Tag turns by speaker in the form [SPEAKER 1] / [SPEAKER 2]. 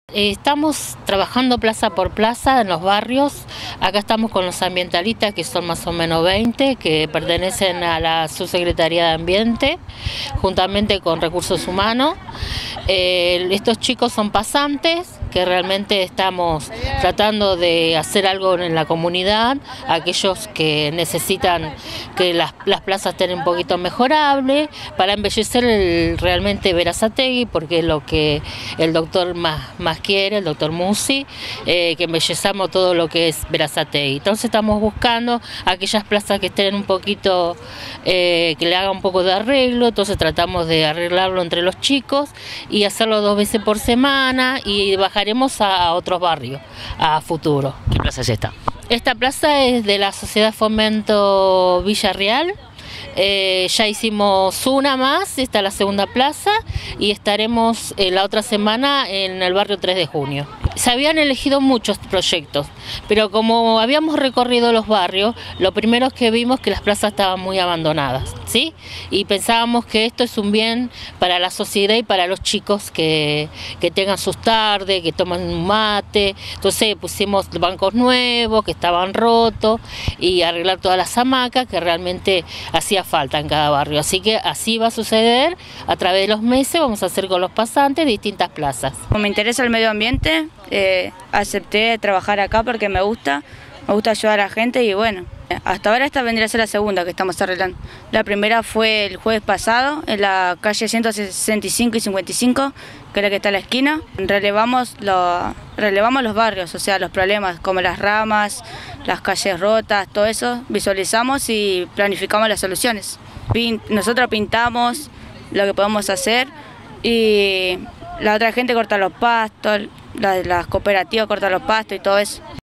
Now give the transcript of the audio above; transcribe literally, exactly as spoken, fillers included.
[SPEAKER 1] Estamos trabajando plaza por plaza en los barrios. Acá estamos con los ambientalistas, que son más o menos veinte, que pertenecen a la Subsecretaría de Ambiente, juntamente con Recursos Humanos. Eh, estos chicos son pasantes, que realmente estamos tratando de hacer algo en la comunidad, aquellos que necesitan que las, las plazas estén un poquito mejorables, para embellecer el, realmente Berazategui, porque es lo que el doctor más, más quiere, el doctor Musi, eh, que embellezamos todo lo que es Berazategui. Entonces estamos buscando aquellas plazas que estén un poquito, eh, que le hagan un poco de arreglo, entonces tratamos de arreglarlo entre los chicos y hacerlo dos veces por semana, y bajaremos a otros barrios a futuro.
[SPEAKER 2] ¿Qué plaza es esta?
[SPEAKER 1] Esta plaza es de la Sociedad Fomento Villarreal. Eh, ya hicimos una más, esta es la segunda plaza, y estaremos eh, la otra semana en el barrio tres de junio. Se habían elegido muchos proyectos, pero como habíamos recorrido los barrios, lo primero que vimos que las plazas estaban muy abandonadas, ¿sí? Y pensábamos que esto es un bien para la sociedad y para los chicos que, que tengan sus tardes, que toman un mate. Entonces pusimos bancos nuevos que estaban rotos y arreglar todas las hamacas que realmente hacía falta en cada barrio. Así que así va a suceder, a través de los meses vamos a hacer con los pasantes distintas plazas.
[SPEAKER 3] Como me interesa el medio ambiente, eh, acepté trabajar acá porque me gusta, me gusta ayudar a la gente y bueno, hasta ahora esta vendría a ser la segunda que estamos arreglando. La primera fue el jueves pasado en la calle ciento sesenta y cinco y cincuenta y cinco, que es la que está a la esquina. Relevamos, lo, relevamos los barrios, o sea, los problemas como las ramas, las calles rotas, todo eso, visualizamos y planificamos las soluciones. Pin, nosotros pintamos lo que podemos hacer y la otra gente corta los pastos, las, las cooperativas cortan los pastos y todo eso.